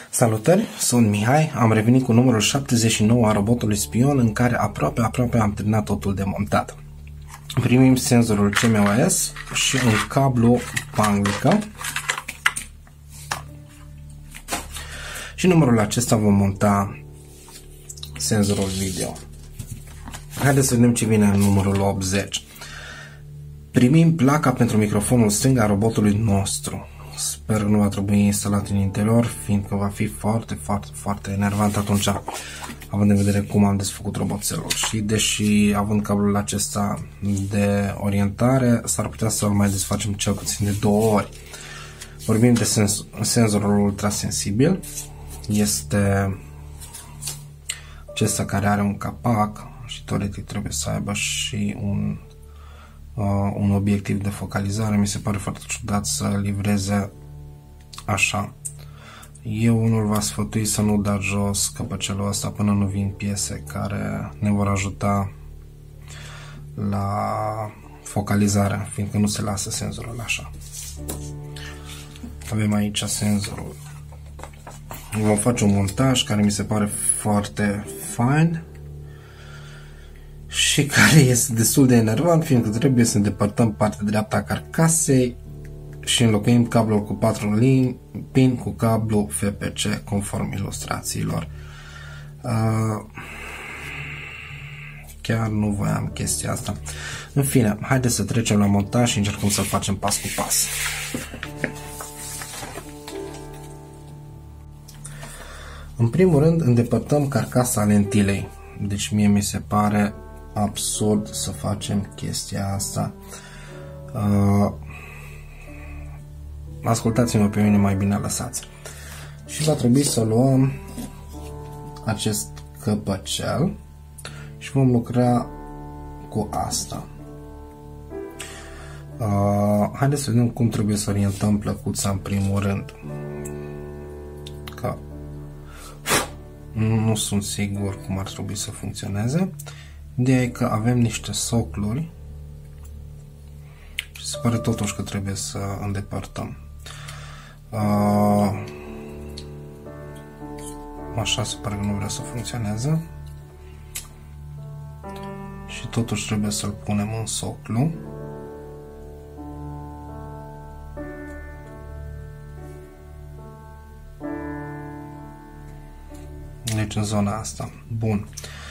Salutări, sunt Mihai, am revenit cu numărul 79 a robotului spion în care aproape am terminat totul de montat. Primim senzorul CMOS și un cablu panglică și numărul acesta vom monta senzorul video. Haideți să vedem ce vine în numărul 80. Primim placa pentru microfonul stâng a robotului nostru. Sper că nu va trebui instalat în interior, fiindcă va fi foarte enervant atunci, având în vedere cum am desfăcut roboțelul. Și deși având cablul acesta de orientare, s-ar putea să-l mai desfacem cel puțin de 2 ori. Vorbim de senzorul ultrasensibil. Este acesta care are un capac și teoretic trebuie să aibă și un obiectiv de focalizare. Mi se pare foarte ciudat să livreze așa. Eu unul va sfătui să nu dați jos căpăcelul ăsta până nu vin piese care ne vor ajuta la focalizare, fiindcă nu se lasă senzorul așa. Avem aici senzorul. Vom face un montaj care mi se pare foarte fain și care este destul de enervant, fiindcă trebuie să îndepărtăm partea dreaptă a carcasei și înlocuim cablul cu 4 pin cu cablu FPC conform ilustrațiilor. Chiar nu voiam chestia asta. În fine, haideți să trecem la montaj și încercăm să-l facem pas cu pas. În primul rând îndepărtăm carcasa lentilei. Deci mie mi se pare absurd să facem chestia asta. Ascultați-mă pe mine, mai bine lăsați. Și va trebui să luăm acest căpăcel și vom lucra cu asta. Haideți să vedem cum trebuie să orientăm plăcuța în primul rând. Că nu sunt sigur cum ar trebui să funcționeze. Ideea e că avem niște socluri și se pare totuși că trebuie să îndepărtăm. Așa se pare că nu vrea să funcționeze și totuși trebuie să-l punem în soclu. Deci în zona asta. Bun.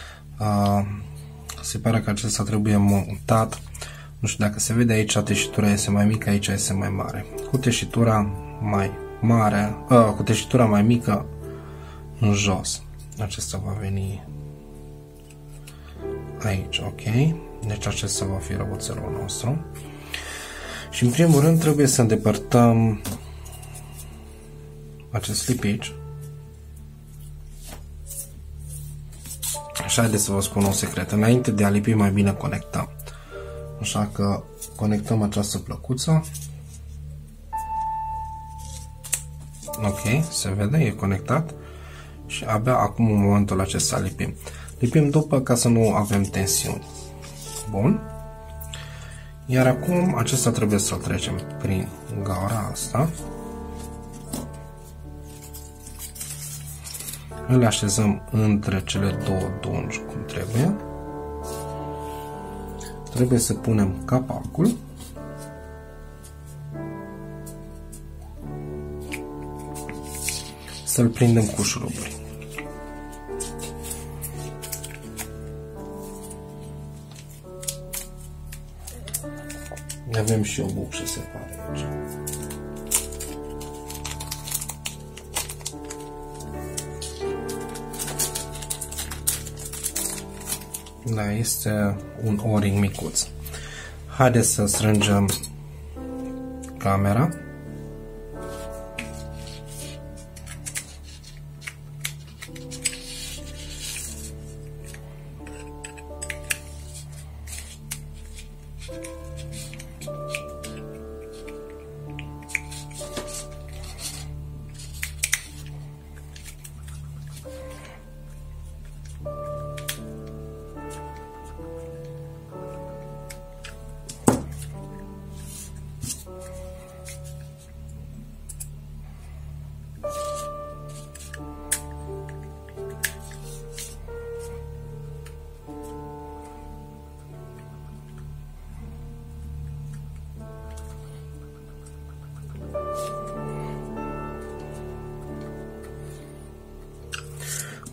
Se pare că acesta trebuie montat. Nu știu dacă se vede aici, teșitura este mai mică, aici este mai mare. Cu teșitura mai mare, cu teșitura mai mică în jos. Acesta va veni aici, ok? Deci acesta va fi roboțelul nostru. Și în primul rând trebuie să îndepărtăm acest lipici. Așa, haideți să vă spun un secret. Înainte de a lipi, mai bine conectăm. Așa că conectăm această plăcuță. Ok, se vede, e conectat. Și abia acum, în momentul acesta, lipim. Lipim după, ca să nu avem tensiuni. Bun. Iar acum, acesta trebuie să-l trecem prin gaura asta. Îl așezăm între cele două dungi cum trebuie. Trebuie să punem capacul. Să-l prindem cu șuruburi. Avem și o bucșă separată aici. Da, este un O-ring micuț. Haideți să strângem camera.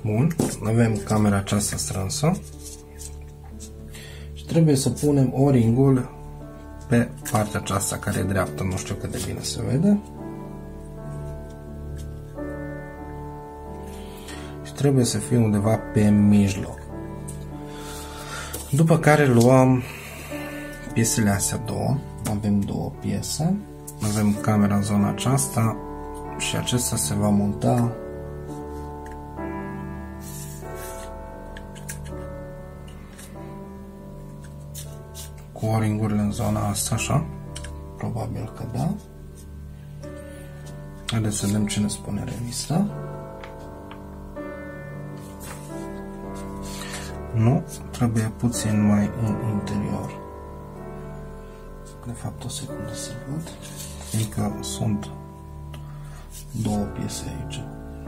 Bun, avem camera aceasta strânsă și trebuie să punem O-ringul pe partea aceasta care e dreaptă, nu știu cât de bine se vede. Și trebuie să fie undeva pe mijloc. După care luăm piesele astea două, avem două piese, avem camera în zona aceasta și acesta se va monta cu O-ringurile în zona asta, așa, probabil că da. Haideți să vedem ce ne spune revista. Nu, trebuie puțin mai în interior. De fapt, o secundă să văd, fiindcă sunt două piese aici.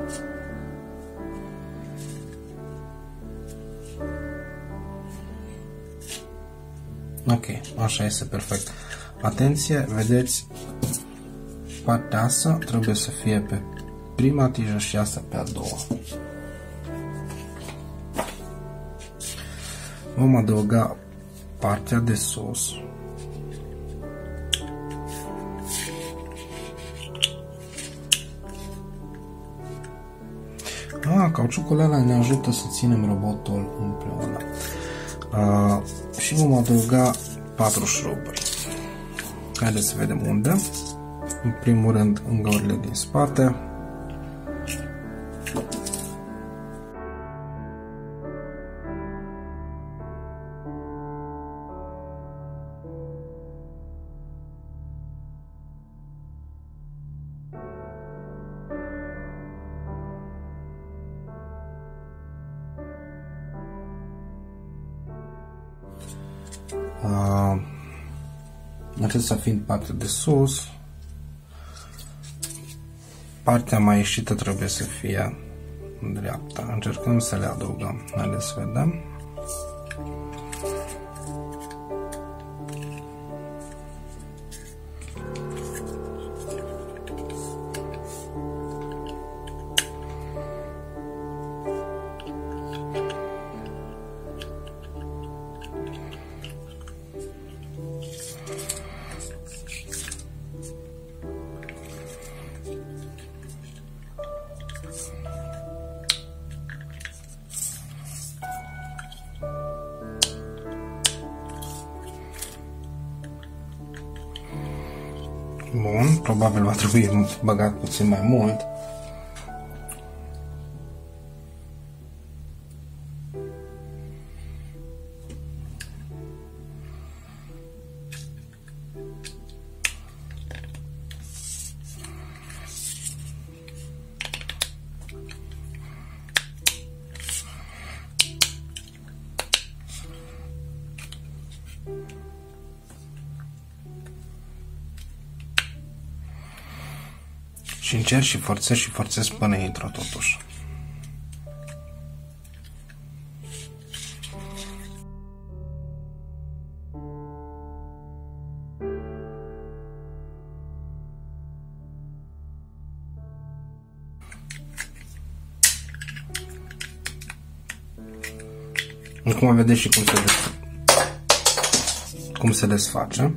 Ok, așa este perfect. Atenție, vedeți, partea asta trebuie să fie pe prima tijă și asta pe a doua. Vom adăuga partea de sus. Cauciucul ăla ne ajută să ținem robotul împreună. Și vom adăuga 4 șuruburi. Haideți să vedem unde. În primul rând în găurile din spate. Acesta fiind partea de sus, partea mai ieșită trebuie să fie în dreapta. Încercăm să le adăugăm. Haideți să vedem. Bun, probabil va trebui băgat puțin mai mult. Și încerc și forțez până intră totuși. Acum vedeți și cum se desface.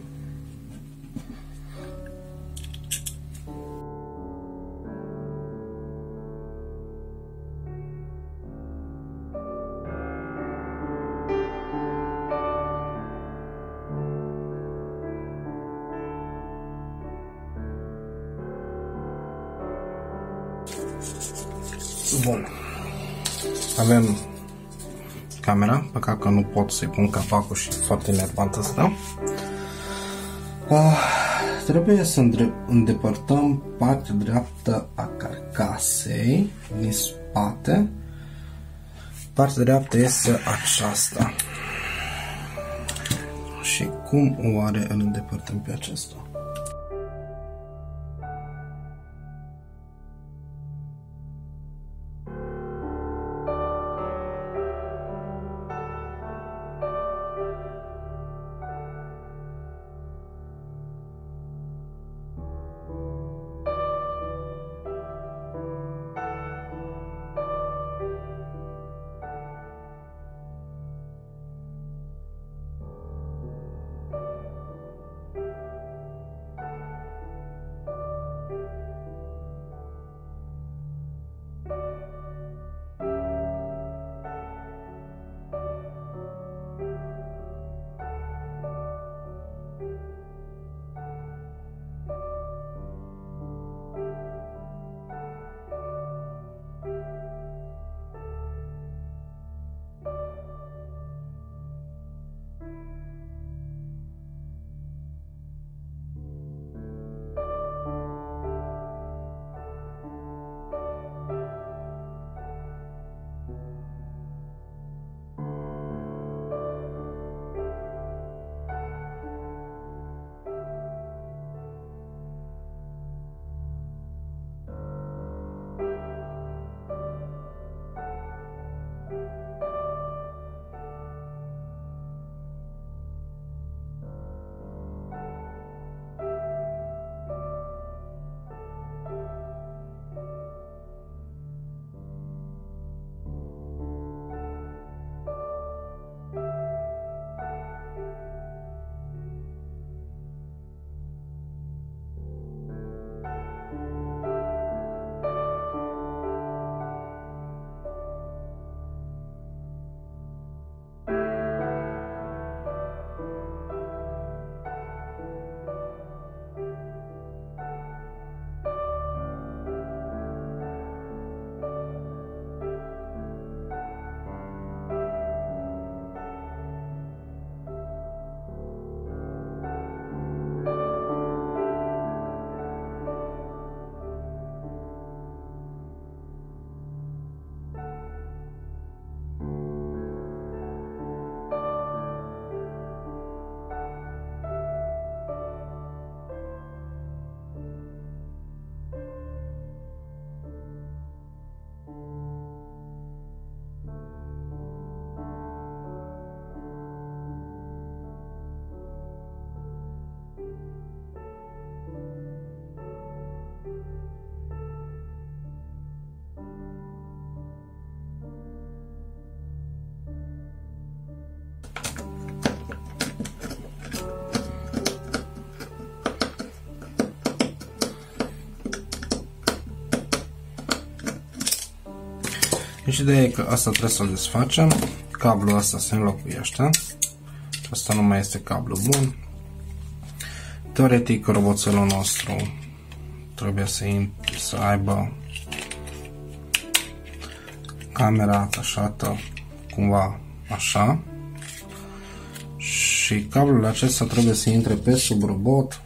Bun. Avem camera, păcat că nu pot să-i pun capacul și e foarte nervant asta. Trebuie să îndepărtăm partea dreaptă a carcasei din spate. Partea dreaptă este aceasta. Și cum oare îl îndepărtăm pe acesta? Deci ideea e că asta trebuie să-l desfacem. Cablul ăsta se înlocuiește. Asta nu mai este cablu bun. Teoretic, roboțelul nostru trebuie să aibă camera atașată cumva așa. Și cablul acesta trebuie să intre pe sub robot.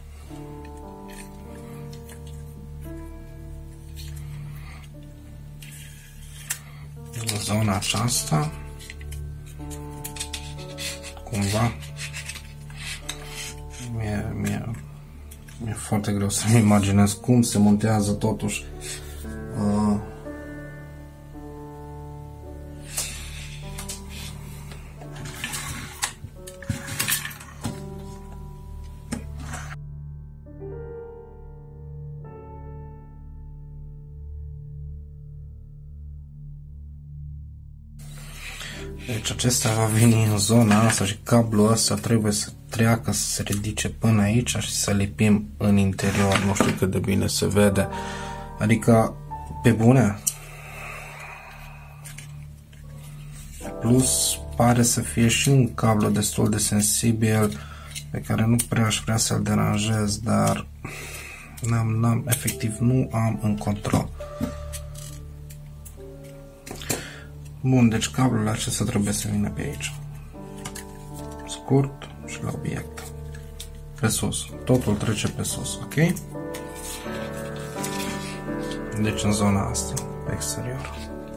În zona aceasta. Cumva. Mi-e foarte greu să-mi imaginez cum se montează totuși Deci acesta va veni în zona asta și cablul ăsta trebuie să treacă, să se ridice până aici și să lipim în interior. Nu știu cât de bine se vede. Adică, pe bune. Plus, pare să fie și un cablu destul de sensibil pe care nu prea aș vrea să-l deranjez, dar efectiv nu am în control. Bun, deci cablul acesta trebuie să vină pe aici. Scurt și la obiect. Pe sus. Totul trece pe sus, ok? Deci în zona asta, pe exterior.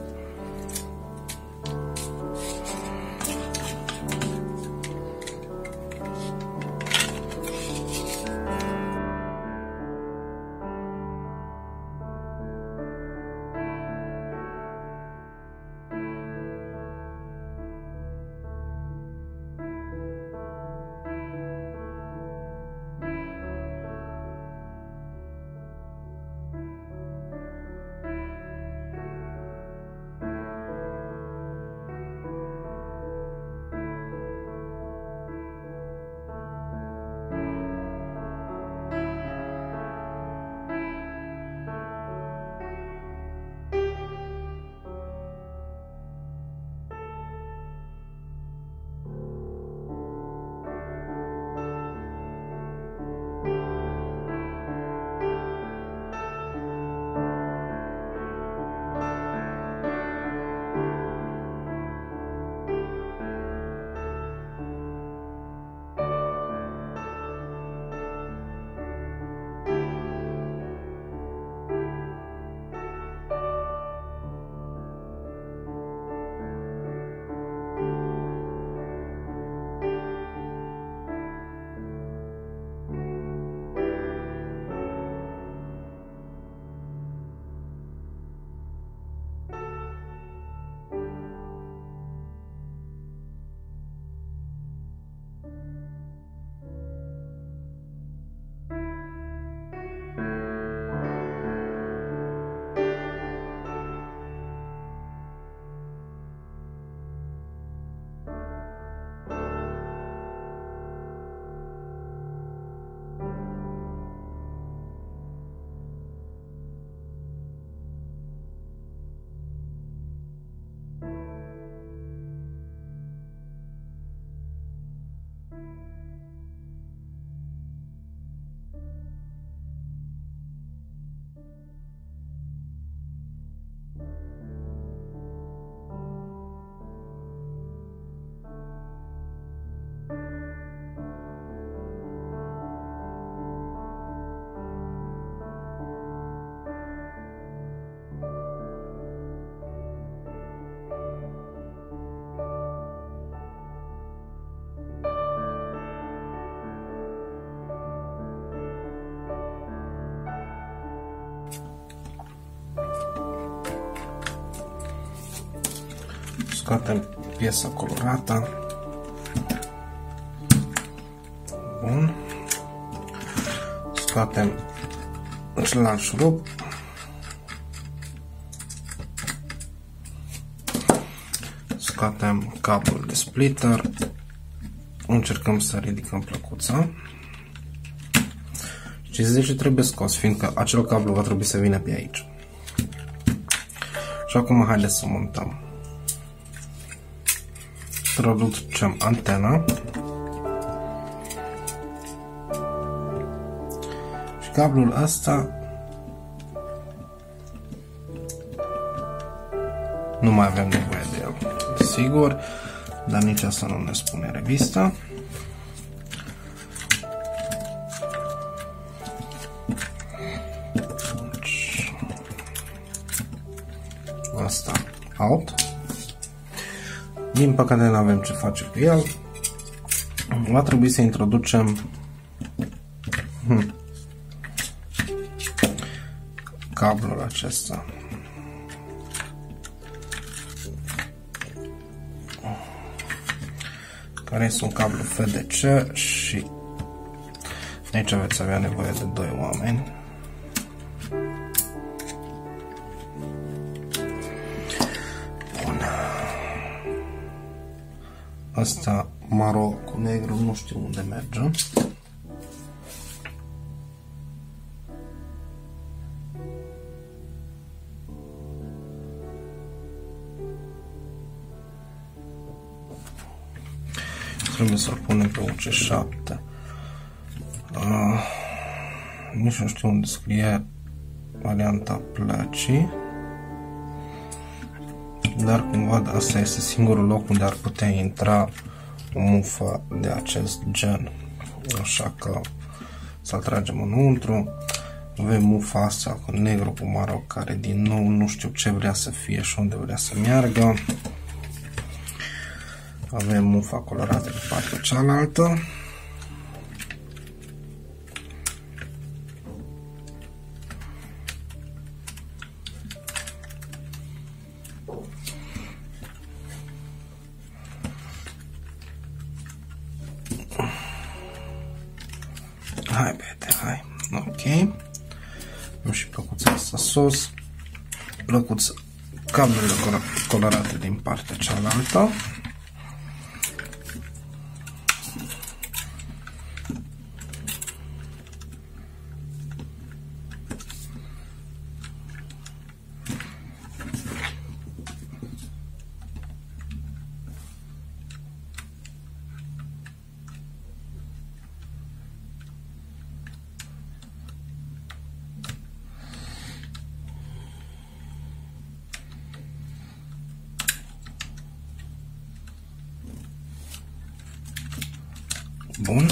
Scoatem piesa colorată. Bun. Scoatem celălalt șurub. Scoatem cablul de splitter. Încercăm să ridicăm plăcuța. Și de ce trebuie scos, fiindcă acel cablu va trebui să vină pe aici. Și Și acum haideți să montăm. Introducem antena și cablul ăsta nu mai avem nevoie de el, sigur, dar nici asta nu ne spune revista. Asta out. Din păcate nu avem ce face cu el. Va trebui să introducem cablul acesta. Care este un cablu FDC și aici veți avea nevoie de 2 oameni. Asta maro cu negru, nu știu unde merge. Trebuie să-l punem pe UC7. Nici nu știu unde scrie varianta plăcii. Dar cumva asta este singurul loc unde ar putea intra o mufă de acest gen. Așa că să-l tragem înăuntru. Avem mufa asta cu negru cu maro, care din nou nu știu ce vrea să fie și unde vrea să meargă. Avem mufa colorată de partea cealaltă. Hai, băiete, hai. Ok. Am și plăcuța asta sus. Plăcuță, cablurile colorate din partea cealaltă. Bun.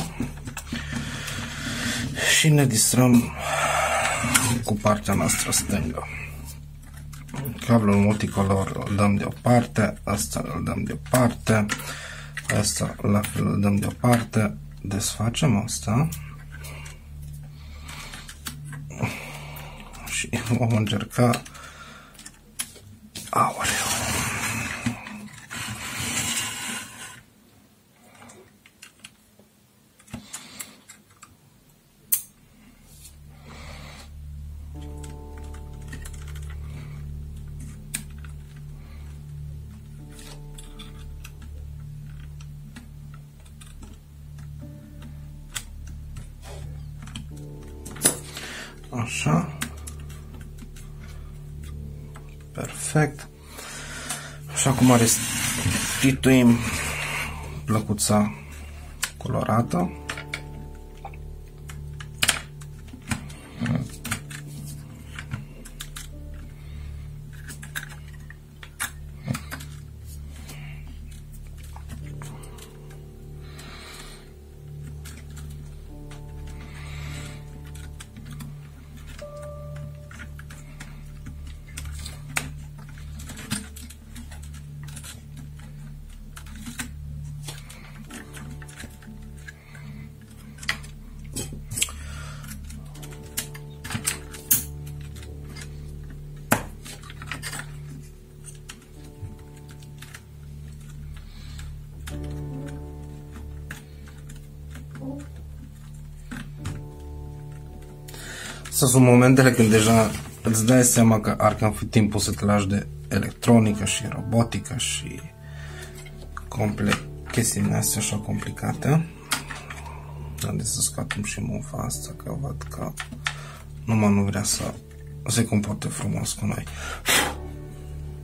Și ne distrăm cu partea noastră stângă. Cablul multicolor îl dăm deoparte, asta îl dăm deoparte, asta la fel îl dăm deoparte, desfacem asta și vom încerca. Aoleu! Așa. Perfect. Și acum restituim plăcuța colorată. Astea sunt momentele când deja îți dai seama că ar cam fi timpul să te lași de electronică și robotică și chestiile astea așa complicate. Haideți să scoatem și mufa asta, că văd că numai nu vrea să se comporte frumos cu noi.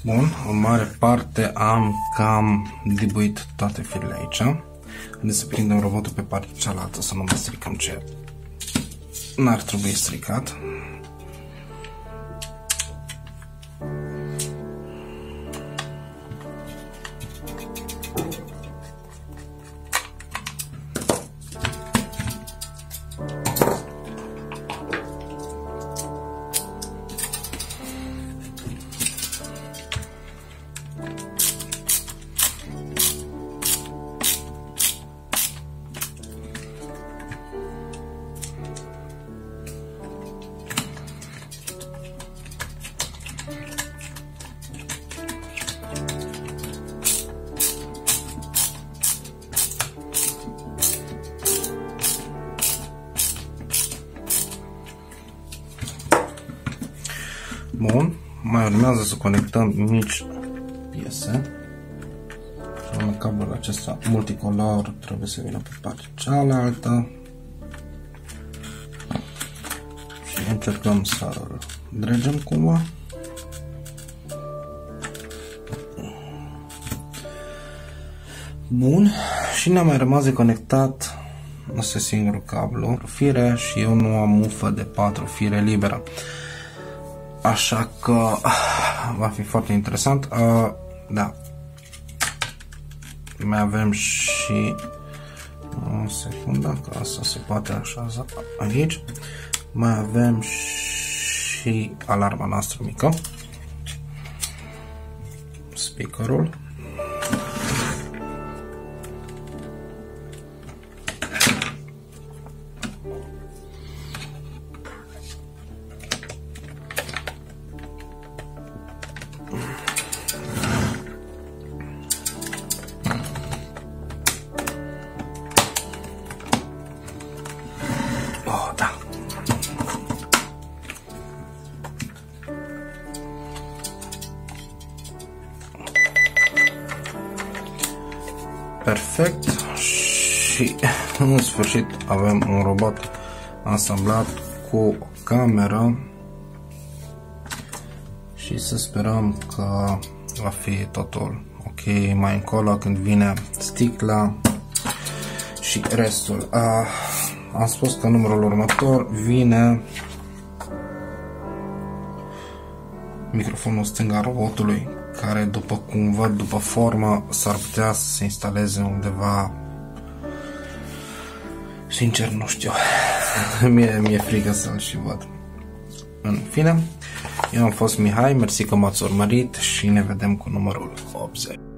Bun, în mare parte am cam dibuit toate firele aici. Haideți să prindem robotul pe partea cealaltă să nu mai stricăm ce n-ar trebui stricat. Bun, mai urmează să conectăm mici piese. Cablul acesta multicolor trebuie să vină pe partea cealaltă și încercăm să-l dregem cumva. Bun, și ne-a mai rămas de conectat asta singurul cablu, fire, și eu nu am mufă de 4 fire liberă. Așa că va fi foarte interesant. Da. Mai avem și o secundă, că asta se poate așeza aici. Mai avem și alarma noastră mică. Speakerul. Perfect, și în sfârșit avem un robot asamblat cu o cameră și să sperăm că va fi totul ok mai încolo când vine sticla și restul. Am spus că numărul următor vine microfonul stâng al robotului, care după cum văd, după formă, s-ar putea să se instaleze undeva. Sincer nu știu. Mi-e frică să-l și văd. În fine, eu am fost Mihai, mersi că m-ați urmărit și ne vedem cu numărul 80.